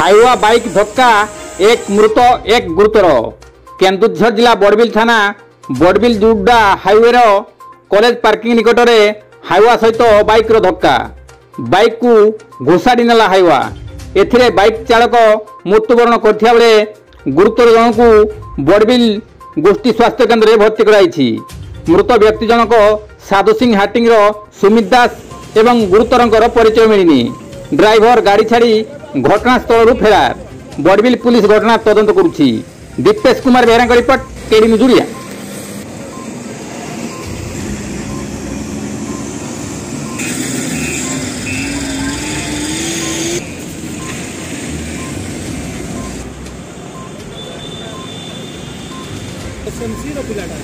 Hyva bike धक्का, एक मृत एक गुरुतर। केन्दुझर जिला बड़बिल थाना Barbil Judda highway college parking निकट में हाइवा सहित बाइक धक्का, बाइक को घोषाड़ी नेला हाइवा। एथिरे बाइक चालक मृत्युवरण करथिया बेले गुरुतर जनक बड़बिल गोष्ठी स्वास्थ्य केन्द्र में भर्ती कराई। मृत व्यक्ति जनक साधु सिंह हाटिंग सुमित दास एवं गुरुतरंकर परिचय मिलनी। ड्राइवर गाड़ी छाड़ी घटनास्थल फेरार। बड़बिल पुलिस घटना तदंत करुछि। Dipesh Kumar Behera report, KD news Odia. SMC रो पिलाटा